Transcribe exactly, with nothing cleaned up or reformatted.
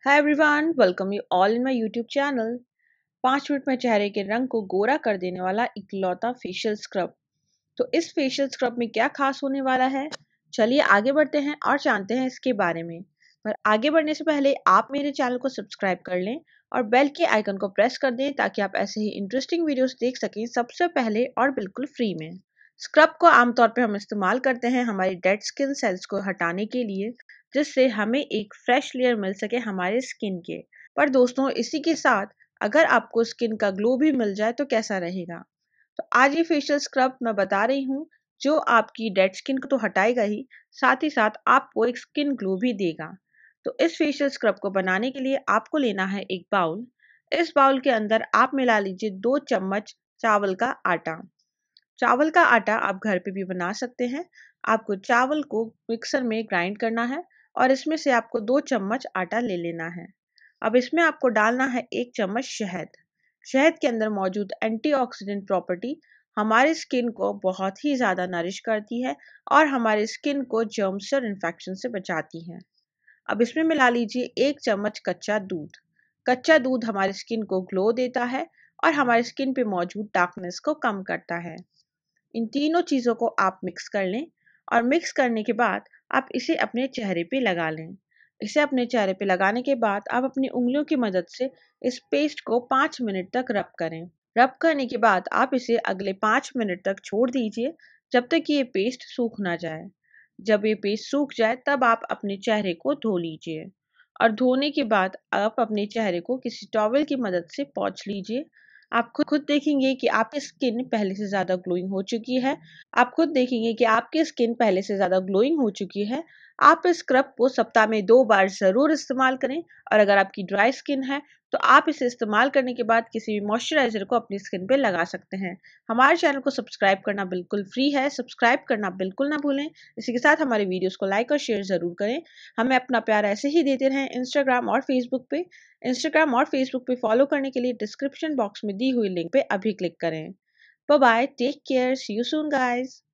Hi everyone, welcome you all in my YouTube channel. पाँच minute में चेहरे के रंग को गोरा कर देने वाला इकलौता फेशियल स्क्रब। तो इस फेशियल स्क्रब में क्या खास होने वाला है, चलिए आगे बढ़ते हैं और जानते हैं इसके बारे में। पर आगे बढ़ने से पहले आप मेरे चैनल को सब्सक्राइब कर लें और बेल के आइकन को प्रेस कर दें ताकि आप ऐसे ही इंटरेस्टिंग वीडियोस देख सकें सबसे पहले और बिल्कुल फ्री में। स्क्रब को आमतौर पर हम इस्तेमाल करते हैं हमारी डेड स्किन सेल्स को हटाने के लिए, जिससे हमें एक फ्रेश लेयर मिल सके हमारे स्किन के। पर दोस्तों, इसी के साथ अगर आपको स्किन का ग्लो भी मिल जाए तो कैसा रहेगा। तो आज ये फेशियल स्क्रब मैं बता रही हूँ जो आपकी डेड स्किन को तो हटाएगा ही, साथ ही साथ आपको एक स्किन ग्लो भी देगा। तो इस फेशियल स्क्रब को बनाने के लिए आपको लेना है एक बाउल। इस बाउल के अंदर आप मिला लीजिए दो चम्मच चावल का आटा। चावल का आटा आप घर पे भी बना सकते हैं। आपको चावल को मिक्सर में ग्राइंड करना है और इसमें से आपको दो चम्मच आटा ले लेना है। अब इसमें आपको डालना है एक चम्मच शहद। शहद के अंदर मौजूद एंटीऑक्सीडेंट प्रॉपर्टी हमारे स्किन को बहुत ही ज़्यादा नरिश करती है और हमारे स्किन को जर्म्स और इन्फेक्शन से बचाती है। अब इसमें मिला लीजिए एक चम्मच कच्चा दूध। कच्चा दूध हमारी स्किन को ग्लो देता है और हमारी स्किन पे मौजूद डार्कनेस को कम करता है। इन तीनों चीज़ों को आप मिक्स कर लें और मिक्स करने के बाद आप इसे अपने चेहरे पे लगा लें। इसे अपने चेहरे पे लगाने के बाद आप अपनी उंगलियों की मदद से इस पेस्ट को पाँच मिनट तक रब करें। रब करने के बाद आप इसे अगले पाँच मिनट तक छोड़ दीजिए जब तक कि ये पेस्ट सूख ना जाए। जब ये पेस्ट सूख जाए तब आप अपने चेहरे को धो लीजिए और धोने के बाद आप अपने चेहरे को किसी टॉवल की मदद से पोंछ लीजिए। आप खुद खुद देखेंगे कि आपकी स्किन पहले से ज़्यादा ग्लोइंग हो चुकी है। आप खुद देखेंगे कि आपकी स्किन पहले से ज़्यादा ग्लोइंग हो चुकी है। आप इस स्क्रब को सप्ताह में दो बार ज़रूर इस्तेमाल करें और अगर आपकी ड्राई स्किन है तो आप इसे इस्तेमाल करने के बाद किसी भी मॉइस्चराइज़र को अपनी स्किन पे लगा सकते हैं। हमारे चैनल को सब्सक्राइब करना बिल्कुल फ्री है, सब्सक्राइब करना बिल्कुल ना भूलें। इसी के साथ हमारे वीडियोज़ को लाइक और शेयर ज़रूर करें। हमें अपना प्यार ऐसे ही देते रहें इंस्टाग्राम और फेसबुक पे। इंस्टाग्राम और फेसबुक पे फॉलो करने के लिए डिस्क्रिप्शन बॉक्स में दी हुई लिंक पे अभी क्लिक करें। Bye bye, take care, see you soon guys.